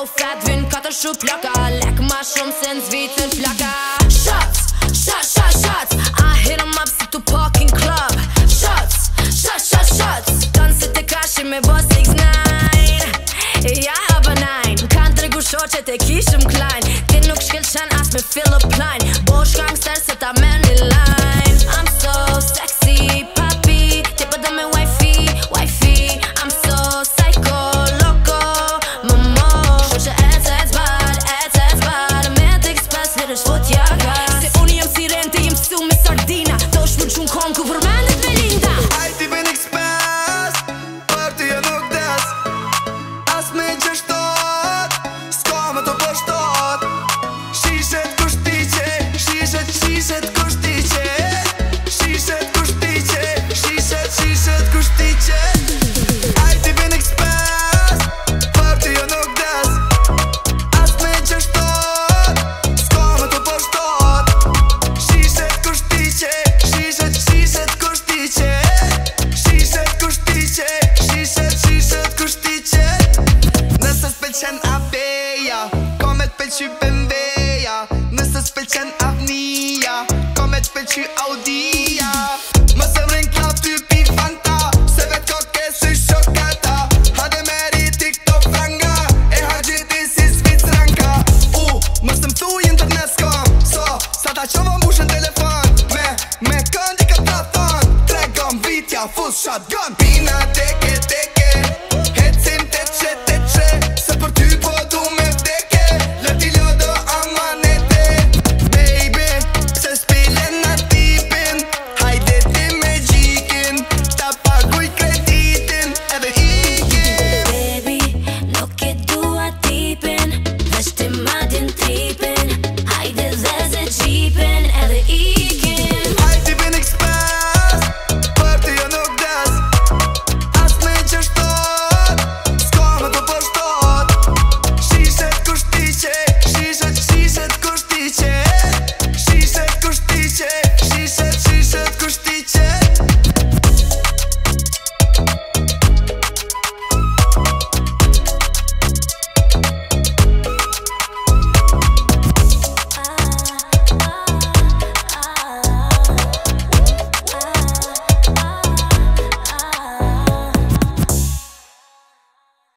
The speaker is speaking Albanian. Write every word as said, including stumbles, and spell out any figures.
fett vin katër shuplaka. Lek ma shumë se n'zvicën flaka. Shots, shots, shots, shots I hit 'em up si Tupac in club. Shots, shots, shots, shots Kanë se te kashi me bo six nine. Ja hava nine Kanë tregu shoqet e kishëm klein. Ti nuk shkelqen as me Philip Line. Bosh gangster se ta men një line. I'm so sexy, papi Ti po do me wifi, wifi I'm so psycho, loco, mamo Shoqe ec, ec, bad, ec, ec, bad Me t'express hirësh fotja gas. Se unë jem siren, ti jem su me sardina. Do shmë qun kon ku vërmenit me linda. Aj ti ben ekspres, për ty e nuk des. As me gjështot, s'ka me të përshtot. Shishet kushtiqe, shishet, shishet kushtiqe. Shishet kushtiqe, shishet, shishet kushtiqe. Aj ti ben ekspres, për ty e nuk des. As me gjështot, s'ka me të përshtot. Shishet kushtiqe, shishet, shishet kushtiqe. Shishet kushtiqe, shishet, shishet kushtiqe. Nëse s'pëlqen abeja, ko me t'pëlqy bëmbeja. Nëse s'pëlqen avnia, ko me t'pëlqy audia. Mëse mrin klap ty pi fanta, se vet koke si shokata. Hade meri TikTok franga, e haqiti si Zvicranka. U, mëse m'thu internet s'kom, so, sa ta qova mushën telefon. Me, me këndi ka ta thon, tregon vitja, full shotgun. Pina